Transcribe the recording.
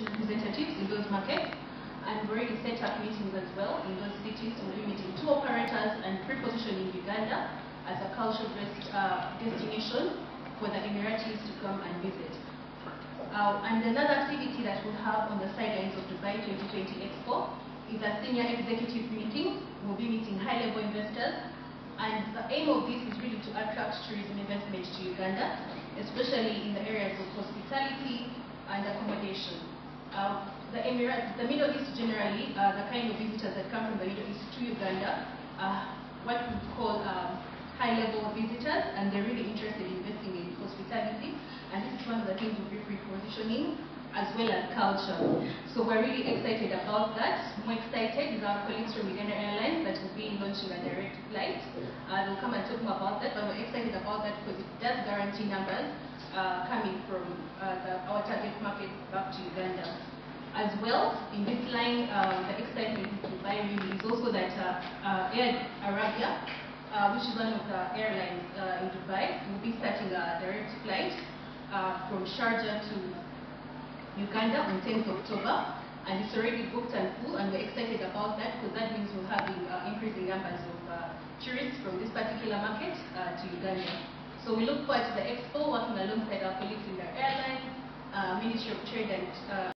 representatives in those markets, and we've already set up meetings as well in those cities. We'll be meeting tour operators and pre-positioning Uganda as a culture-based destination for the Emiratis to come and visit. And another activity that we'll have on the sidelines of Dubai 2020 Expo is a senior executive meeting. We'll be meeting high-level investors, and the aim of this is really to attract tourism investment to Uganda, especially in the areas of hospitality and accommodation. The Emirates, the Middle East generally, the kind of visitors that come from the Middle East to Uganda are what we call high-level visitors, and they're really interested in investing in hospitality, and this is one of the things we'll be repositioning, as well as culture. So we're really excited about that. More excited is our colleagues from Uganda Airlines that will be launching a direct flight. They'll come and talk more about that, but we're excited about that because it does guarantee numbers coming from our target market back to Uganda. As well, in this line, the excitement in Dubai really is also that Air Arabia, which is one of the airlines in Dubai, will be starting a direct flight from Sharjah to Uganda on 10th October, and it's already booked and full, and we're excited about that because that means we'll have increasing numbers of tourists from this particular market to Uganda. So we look forward to the Expo, working alongside our colleagues in the airlines, Ministry of Trade and